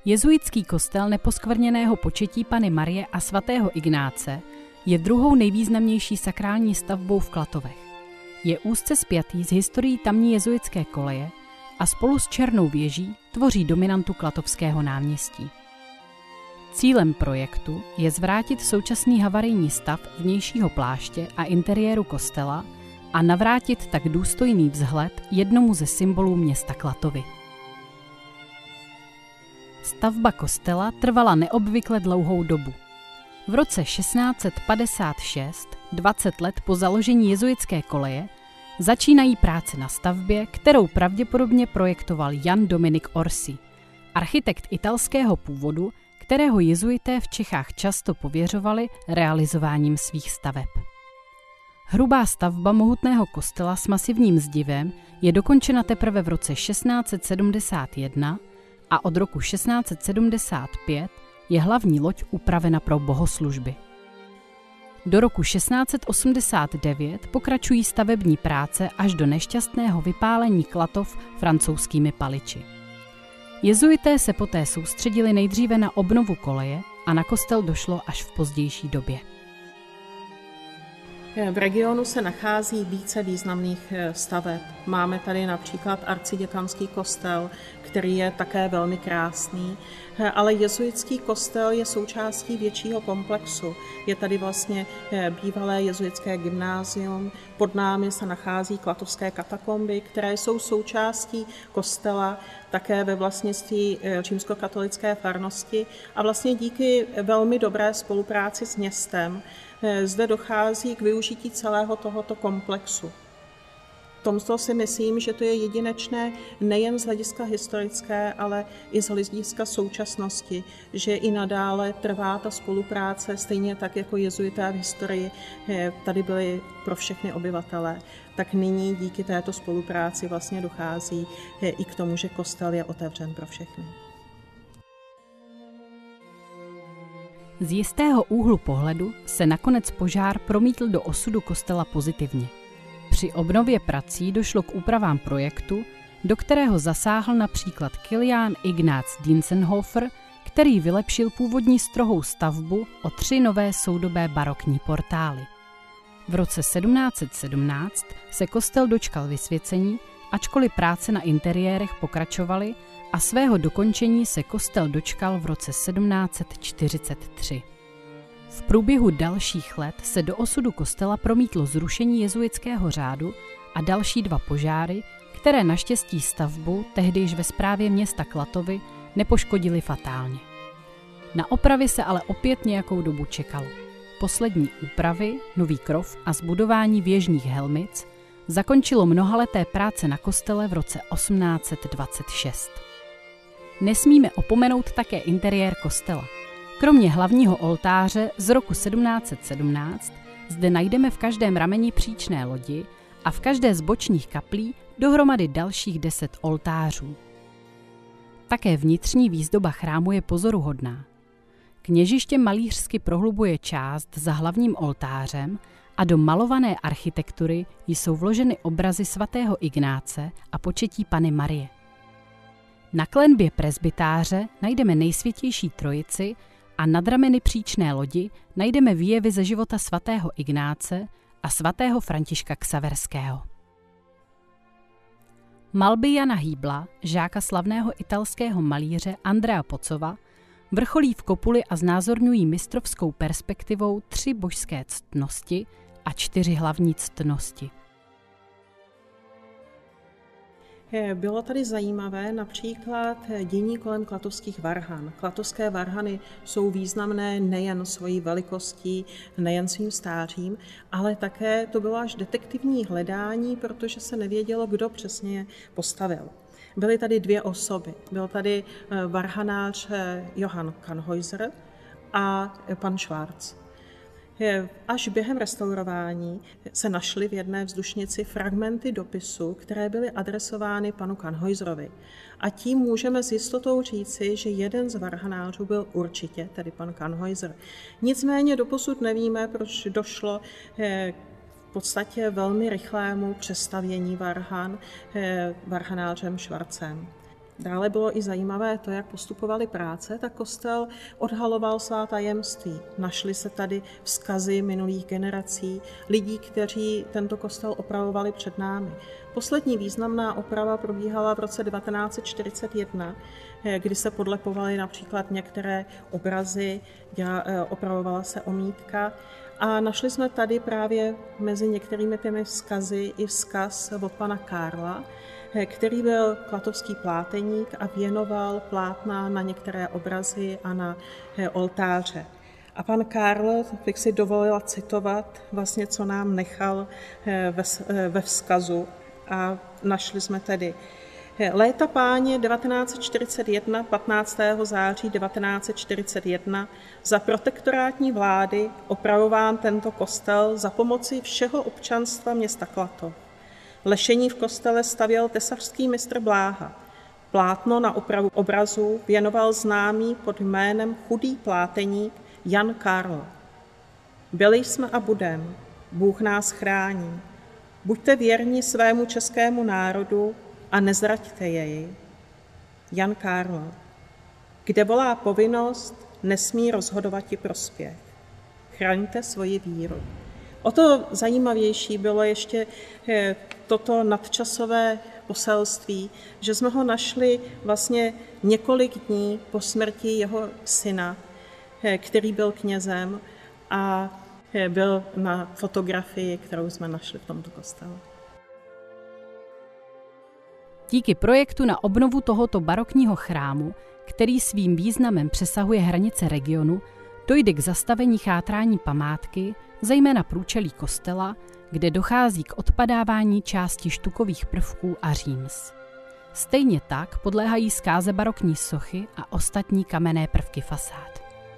Jezuitský kostel Neposkvrněného početí Panny Marie a svatého Ignáce je druhou nejvýznamnější sakrální stavbou v Klatovech. Je úzce spjatý s historií tamní jezuitské koleje a spolu s Černou věží tvoří dominantu Klatovského náměstí. Cílem projektu je zvrátit současný havarijní stav vnějšího pláště a interiéru kostela a navrátit tak důstojný vzhled jednomu ze symbolů města Klatovy. Stavba kostela trvala neobvykle dlouhou dobu. V roce 1656, 20 let po založení jezuitské koleje, začínají práce na stavbě, kterou pravděpodobně projektoval Jan Dominik Orsi, architekt italského původu, kterého jezuité v Čechách často pověřovali realizováním svých staveb. Hrubá stavba mohutného kostela s masivním zdivem je dokončena teprve v roce 1671 a od roku 1675 je hlavní loď upravena pro bohoslužby. Do roku 1689 pokračují stavební práce až do nešťastného vypálení Klatov francouzskými paliči. Jezuité se poté soustředili nejdříve na obnovu koleje a na kostel došlo až v pozdější době. V regionu se nachází více významných staveb. Máme tady například arciděkanský kostel, který je také velmi krásný, ale jezuitský kostel je součástí většího komplexu. Je tady vlastně bývalé jezuitské gymnázium, pod námi se nachází klatovské katakomby, které jsou součástí kostela, také ve vlastnictví římskokatolické farnosti a vlastně díky velmi dobré spolupráci s městem zde dochází k využití celého tohoto komplexu. V tomto si myslím, že to je jedinečné nejen z hlediska historické, ale i z hlediska současnosti, že i nadále trvá ta spolupráce, stejně tak jako jezuité v historii tady byli pro všechny obyvatele, tak nyní díky této spolupráci vlastně dochází i k tomu, že kostel je otevřen pro všechny. Z jistého úhlu pohledu se nakonec požár promítl do osudu kostela pozitivně. Při obnově prací došlo k úpravám projektu, do kterého zasáhl například Kilián Ignác Dientzenhofer, který vylepšil původní strohou stavbu o 3 nové soudobé barokní portály. V roce 1717 se kostel dočkal vysvěcení, ačkoliv práce na interiérech pokračovaly a svého dokončení se kostel dočkal v roce 1743. V průběhu dalších let se do osudu kostela promítlo zrušení jezuitského řádu a další 2 požáry, které naštěstí stavbu, tehdy již ve správě města Klatovy, nepoškodily fatálně. Na opravy se ale opět nějakou dobu čekalo. Poslední úpravy, nový krov a zbudování věžních helmic zakončilo mnohaleté práce na kostele v roce 1826. Nesmíme opomenout také interiér kostela. Kromě hlavního oltáře z roku 1717 zde najdeme v každém rameni příčné lodi a v každé z bočních kaplí dohromady dalších 10 oltářů. Také vnitřní výzdoba chrámu je pozoruhodná. Kněžiště malířsky prohlubuje část za hlavním oltářem a do malované architektury jsou vloženy obrazy svatého Ignáce a početí Panny Marie. Na klenbě presbytáře najdeme Nejsvětější trojici a nad rameny příčné lodi najdeme výjevy ze života svatého Ignáce a svatého Františka Xaverského. Malby Jana Hýbla, žáka slavného italského malíře Andrea Pozzova, vrcholí v kopuli a znázorňují mistrovskou perspektivou 3 božské ctnosti a 4 hlavní ctnosti. Bylo tady zajímavé například dění kolem klatovských varhan. Klatovské varhany jsou významné nejen svojí velikostí, nejen svým stářím, ale také to bylo až detektivní hledání, protože se nevědělo, kdo přesně je postavil. Byly tady 2 osoby. Byl tady varhanář Johann Kanhäuser a pan Schwarz. Až během restaurování se našly v jedné vzdušnici fragmenty dopisu, které byly adresovány panu Kanhäuserovi. A tím můžeme s jistotou říci, že jeden z varhanářů byl určitě, tedy pan Kanhäuser. Nicméně doposud nevíme, proč došlo v podstatě velmi rychlému přestavění varhan varhanářem Schwarzem. Dále bylo i zajímavé to, jak postupovaly práce, tak kostel odhaloval svá tajemství. Našly se tady vzkazy minulých generací, lidí, kteří tento kostel opravovali před námi. Poslední významná oprava probíhala v roce 1941, kdy se podlepovaly například některé obrazy, opravovala se omítka. A našli jsme tady právě mezi některými těmi vzkazy i vzkaz od pana Karla, který byl klatovský pláteník a věnoval plátna na některé obrazy a na oltáře. A pan Karl, bych si dovolila citovat, vlastně co nám nechal ve vzkazu. A našli jsme tedy Léta páně 1941, 15. září 1941, za protektorátní vlády opravován tento kostel za pomoci všeho občanstva města Klatov. Lešení v kostele stavěl tesařský mistr Bláha. Plátno na opravu obrazu věnoval známý pod jménem Chudý pláteník Jan Karl. Byli jsme a budem, Bůh nás chrání. Buďte věrni svému českému národu a nezraďte jej. Jan Karl. Kde volá povinnost, nesmí rozhodovat i prospěch. Chraňte svoji víru. O to zajímavější bylo ještě toto nadčasové poselství, že jsme ho našli vlastně několik dní po smrti jeho syna, který byl knězem a byl na fotografii, kterou jsme našli v tomto kostele. Díky projektu na obnovu tohoto barokního chrámu, který svým významem přesahuje hranice regionu, dojde k zastavení chátrání památky, zejména průčelí kostela, kde dochází k odpadávání části štukových prvků a říms. Stejně tak podléhají zkáze barokní sochy a ostatní kamenné prvky fasád.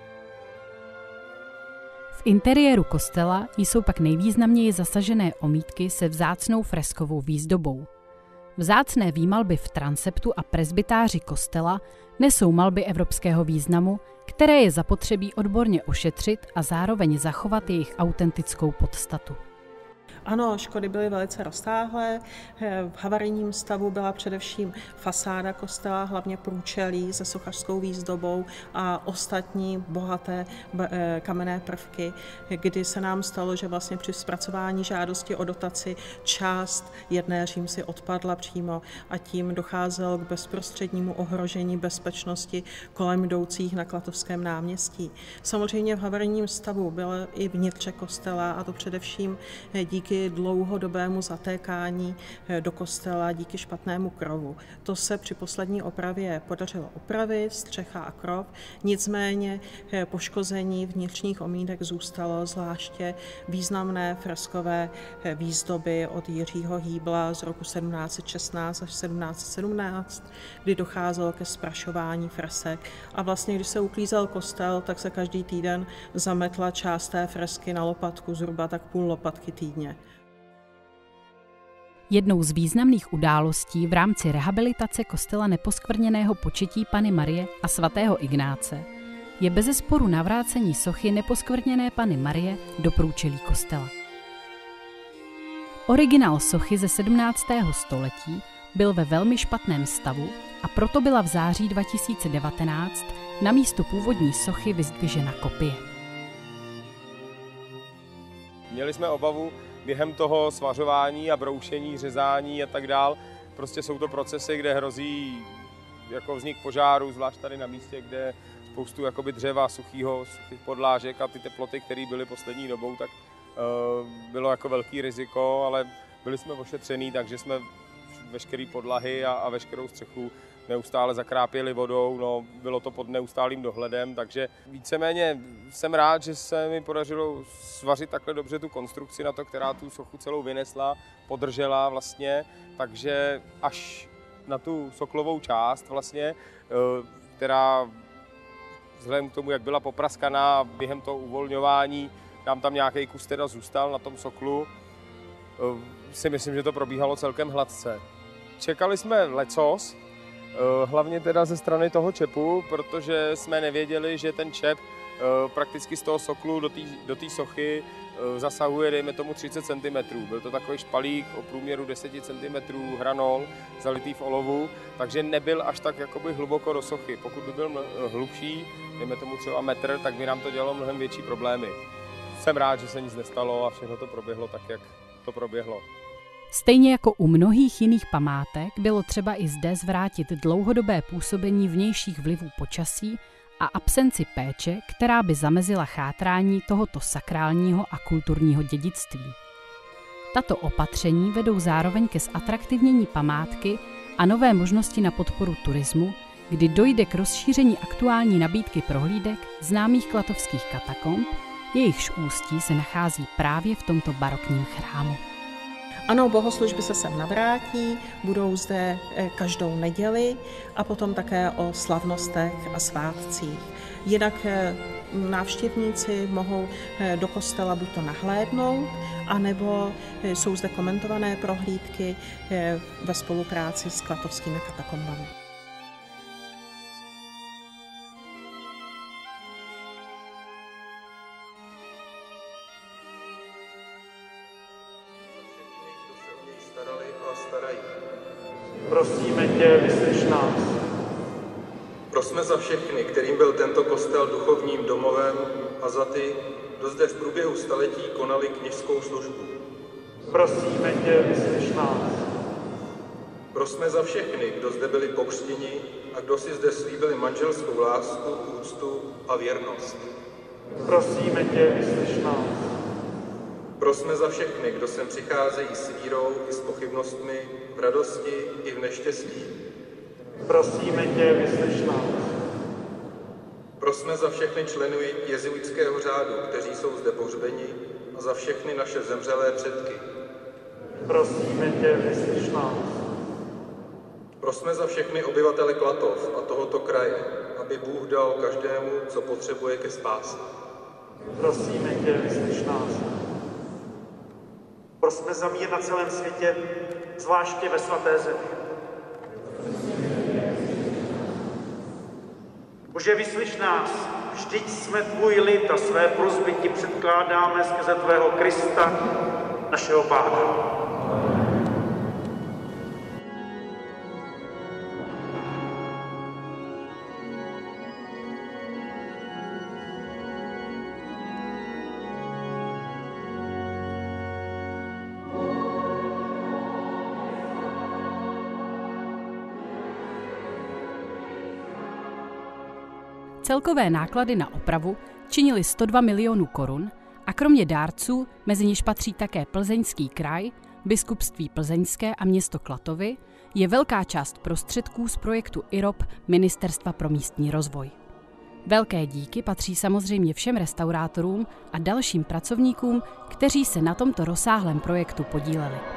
V interiéru kostela jsou pak nejvýznamněji zasažené omítky se vzácnou freskovou výzdobou. Vzácné výmalby v transeptu a presbytáři kostela nesou malby evropského významu, které je zapotřebí odborně ošetřit a zároveň zachovat jejich autentickou podstatu. Ano, škody byly velice rozsáhlé. V havarijním stavu byla především fasáda kostela, hlavně průčelí se sochařskou výzdobou a ostatní bohaté kamenné prvky, kdy se nám stalo, že vlastně při zpracování žádosti o dotaci část jedné římsy odpadla přímo a tím docházelo k bezprostřednímu ohrožení bezpečnosti kolem jdoucích na Klatovském náměstí. Samozřejmě v havarijním stavu byla i vnitře kostela, a to především díky dlouhodobému zatékání do kostela díky špatnému krovu. To se při poslední opravě podařilo opravit, střecha a krov, nicméně poškození vnitřních omítek zůstalo, zvláště významné freskové výzdoby od Jiřího Hýbla z roku 1716 až 1717, kdy docházelo ke zprašování fresek. A vlastně, když se uklízel kostel, tak se každý týden zametla část té fresky na lopatku, zhruba tak půl lopatky týdně. Jednou z významných událostí v rámci rehabilitace kostela Neposkvrněného Početí Panny Marie a svatého Ignáce je bezesporu navrácení sochy Neposkvrněné Panny Marie do průčelí kostela. Originál sochy ze 17. století byl ve velmi špatném stavu a proto byla v září 2019 na místo původní sochy vyzdvižena kopie. Měli jsme obavu během toho svařování a broušení, řezání a tak dál. Prostě jsou to procesy, kde hrozí jako vznik požáru, zvlášť tady na místě, kde spoustu jakoby dřeva, suchých podlážek a ty teploty, které byly poslední dobou, tak bylo jako velký riziko, ale byli jsme ošetření, takže jsme veškeré podlahy a veškerou střechu neustále zakrápěli vodou, no, bylo to pod neustálým dohledem, takže víceméně jsem rád, že se mi podařilo svařit takhle dobře tu konstrukci na to, která tu sochu celou vynesla, podržela vlastně, takže až na tu soklovou část vlastně, která vzhledem k tomu, jak byla popraskaná během toho uvolňování, nám tam nějaký kus teda zůstal na tom soklu, si myslím, že to probíhalo celkem hladce. Čekali jsme lecos, hlavně teda ze strany toho čepu, protože jsme nevěděli, že ten čep prakticky z toho soklu do té sochy zasahuje, dejme tomu, 30 cm. Byl to takový špalík o průměru 10 cm hranol, zalitý v olovu, takže nebyl až tak jakoby hluboko do sochy. Pokud by byl hlubší, dejme tomu třeba metr, tak by nám to dělalo mnohem větší problémy. Jsem rád, že se nic nestalo a všechno to proběhlo tak, jak to proběhlo. Stejně jako u mnohých jiných památek bylo třeba i zde zvrátit dlouhodobé působení vnějších vlivů počasí a absenci péče, která by zamezila chátrání tohoto sakrálního a kulturního dědictví. Tato opatření vedou zároveň ke zatraktivnění památky a nové možnosti na podporu turismu, kdy dojde k rozšíření aktuální nabídky prohlídek známých klatovských katakomb, jejichž ústí se nachází právě v tomto barokním chrámu. Ano, bohoslužby se sem navrátí, budou zde každou neděli a potom také o slavnostech a svátcích. Jinak návštěvníci mohou do kostela buď to nahlédnout, anebo jsou zde komentované prohlídky ve spolupráci s klatovskými katakombami. Prosíme tě, vyslyš nás. Prosme za všechny, kterým byl tento kostel duchovním domovem a za ty, kdo zde v průběhu staletí konali kněžskou službu. Prosíme tě, vyslyš nás. Prosme za všechny, kdo zde byli pokřtěni a kdo si zde slíbili manželskou lásku, úctu a věrnost. Prosíme tě, vyslyš nás. Prosme za všechny, kdo sem přicházejí s vírou i s pochybnostmi, v radosti i v neštěstí. Prosíme tě, vyslyš nás. Prosme za všechny členy jezuitského řádu, kteří jsou zde pohřbeni, a za všechny naše zemřelé předky. Prosíme tě, vyslyš nás. Prosme za všechny obyvatele Klatov a tohoto kraje, aby Bůh dal každému, co potřebuje ke spáse. Prosíme tě, vyslyš nás. Prosme za mír na celém světě, zvláště ve svaté zemi. Bože, vyslyš nás, vždyť jsme tvůj lid a své prosby ti předkládáme skrze tvého Krista, našeho Pána. Celkové náklady na opravu činily 102 milionů korun a kromě dárců, mezi něž patří také Plzeňský kraj, Biskupství plzeňské a město Klatovy, je velká část prostředků z projektu IROP Ministerstva pro místní rozvoj. Velké díky patří samozřejmě všem restaurátorům a dalším pracovníkům, kteří se na tomto rozsáhlém projektu podíleli.